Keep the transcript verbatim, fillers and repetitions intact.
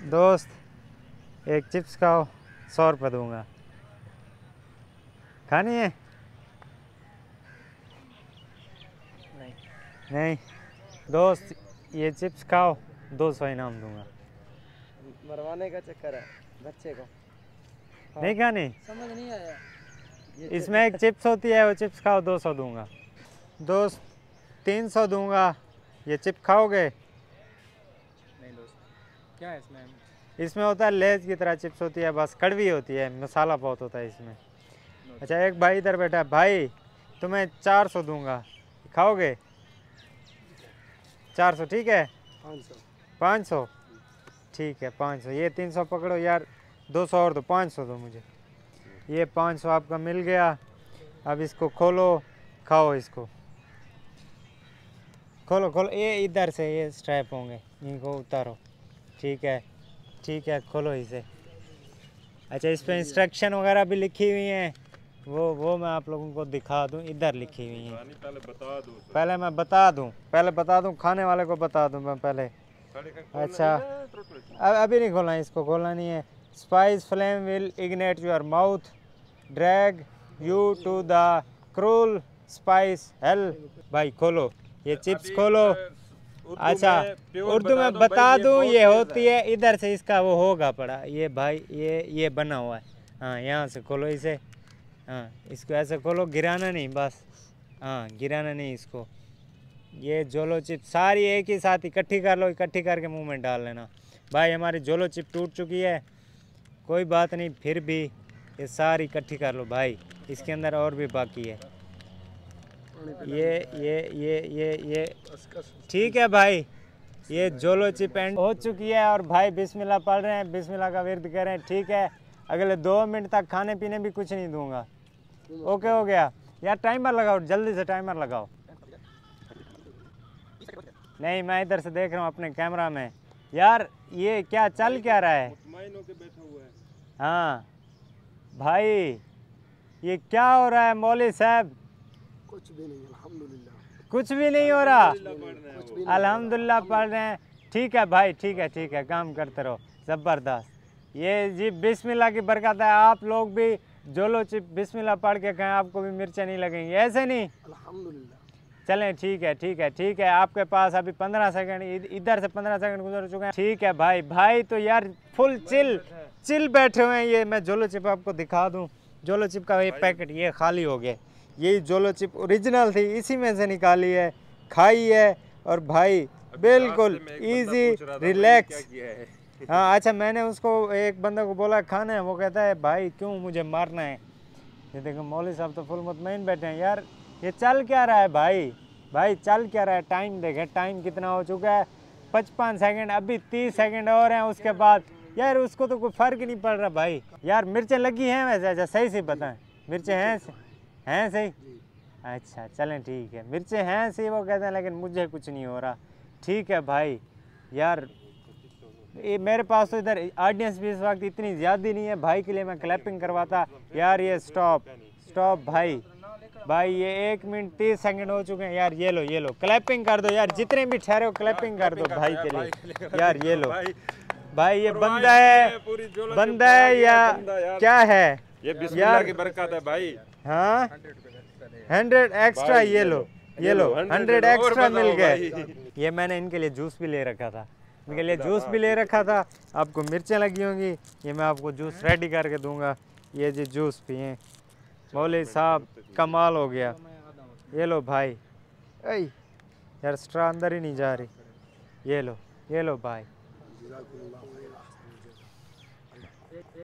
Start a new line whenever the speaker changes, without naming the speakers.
दोस्त एक चिप्स खाओ, सौ रुपये दूंगा। खानी है?
नहीं
नहीं दोस्त, ये चिप्स खाओ, दो सौ इनाम दूंगा।
मरवाने का चक्कर है बच्चे को। हाँ।
नहीं खानी?
समझ नहीं आया।
इसमें एक चिप्स होती है, वो चिप्स खाओ, दो सौ दूंगा। दोस्त तीन सौ दूंगा, ये चिप्स खाओगे?
नहीं दोस्त, क्या है इसमें?
इसमें होता है लेज की तरह चिप्स होती है, बस कड़वी होती है, मसाला बहुत होता है इसमें। अच्छा एक भाई इधर बैठा है, भाई तुम्हें चार सौ दूंगा, खाओगे? चार सौ ठीक है?
पाँच सौ।
पाँच सौ ठीक है, पाँच सौ। ये तीन सौ पकड़ो यार, दो सौ और दो, पाँच सौ दो मुझे। ये पाँच सौ आपका मिल गया। अब इसको खोलो, खाओ इसको। खोलो खोलो, ये इधर से ये स्ट्रैप होंगे, इनको उतारो। ठीक है ठीक है, खोलो इसे। अच्छा इस पर इंस्ट्रक्शन वगैरह भी लिखी हुई हैं, वो वो मैं आप लोगों को दिखा दूं, इधर लिखी हुई हैं।
पहले बता दूं,
पहले मैं बता दूं, पहले बता दूं, खाने वाले को बता दूं मैं पहले। अच्छा अब अभी नहीं खोलना, इसको खोलना नहीं है। Spice flame will ignite your mouth, drag you to the cruel spice hell. भाई खोलो, ये चिप्स खोलो। अच्छा उर्दू में बता दूं, ये होती है इधर से, इसका वो होगा पड़ा, ये भाई ये ये बना हुआ है। हाँ यहाँ से खोलो इसे, हाँ इसको ऐसे खोलो, गिराना नहीं बस, हाँ गिराना नहीं इसको। ये जोलो चिप सारी एक ही साथ इकट्ठी कर लो, इकट्ठी करके मुंह में डाल लेना। भाई हमारी जोलो चिप टूट चुकी है, कोई बात नहीं, फिर भी ये सारी इकट्ठी कर लो भाई, इसके अंदर और भी बाकी है। ये ये ये ये ये ठीक है भाई, ये जोलो चिप एंड हो चुकी है। और भाई बिस्मिल्लाह पढ़ रहे हैं, बिस्मिल्लाह का विर्द कर रहे हैं। ठीक है, अगले दो मिनट तक खाने पीने भी कुछ नहीं दूंगा। ओके हो गया यार, टाइमर लगाओ जल्दी से, टाइमर लगाओ। नहीं मैं इधर से देख रहा हूँ अपने कैमरा में। यार ये क्या चल क्या रहा है? हाँ भाई ये क्या हो रहा है मौलवी साहब?
कुछ भी नहीं, अल्हम्दुलिल्लाह।
कुछ भी नहीं हो रहा, अल्हम्दुलिल्लाह पढ़ रहे हैं। ठीक है भाई, ठीक है ठीक है, काम करते रहो, ज़बरदस्त। ये जी बिस्मिल्लाह की बरकत है, आप लोग भी जोलो चिप बिस्मिल्लाह पढ़ के कहें, आपको भी मिर्चें नहीं लगेंगी, ऐसे नहीं?
अल्हम्दुलिल्लाह।
चलें ठीक है ठीक है ठीक है, आपके पास अभी पंद्रह सेकंड, इधर से पंद्रह सेकंड गुजर चुके हैं। ठीक है भाई, भाई तो यार फुल चिल चिल बैठे हुए हैं। ये मैं जोलो चिप आपको दिखा दूं, जोलो चिप का ये पैकेट ये खाली हो गया। यही जोलो चिप ओरिजिनल थी, इसी में से निकाली है, खाई है, और भाई बिल्कुल इजी रिलैक्स। हाँ अच्छा, मैंने उसको एक बंदे को बोला खाना है, वो कहता है भाई क्यों मुझे मारना है। ये देखो मौलवी साहब तो फुल मुतमईन बैठे हैं। यार ये चल क्या रहा है भाई? भाई चल क्या रहा है? टाइम देखें, टाइम कितना हो चुका है, पचपन सेकंड, अभी तीस सेकंड और हैं उसके बाद। यार उसको तो कोई फ़र्क ही नहीं पड़ रहा भाई। यार मिर्चें लगी हैं वैसे? अच्छा सही से बताएं, मिर्चें हैं हैं सही? अच्छा चलें ठीक है, मिर्चें हैं सही वो कहते हैं, लेकिन मुझे कुछ नहीं हो रहा। ठीक है भाई, यार ये मेरे पास तो इधर ऑडियंस भी इस वक्त इतनी ज़्यादा नहीं है, भाई के लिए मैं क्लैपिंग करवाता। यार ये स्टॉप स्टॉप भाई, भाई ये एक मिनट तीस सेकंड हो चुके हैं। यार ये लो ये लो, क्लैपिंग कर दो यार, जितने भी ठहरे हो क्लैपिंग कर दो भाई के लिए। यार ये लो भाई, ये बंदा है, बंदा है या क्या है?
ये बिस्मिल्लाह की बरकत है भाई।
हाँ हंड्रेड एक्स्ट्रा, ये लो ये लो, हंड्रेड एक्स्ट्रा मिल गए। ये मैंने इनके लिए जूस भी ले रखा था, इनके लिए जूस भी ले रखा था। आपको मिर्चें लगी होंगी, ये मैं आपको जूस रेडी करके दूंगा। ये जी जूस पिए मौलवी साहब, कमाल हो गया। ये लो भाई, ऐ यार स्ट्रा अंदर ही नहीं जा रही। ये लो ये लो भाई।